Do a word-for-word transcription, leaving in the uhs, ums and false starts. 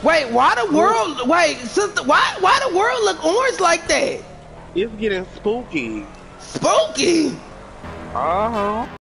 Wait, why the world? Wait, sister, why why the world look orange like that? It's getting spooky. Spooky. Uh huh.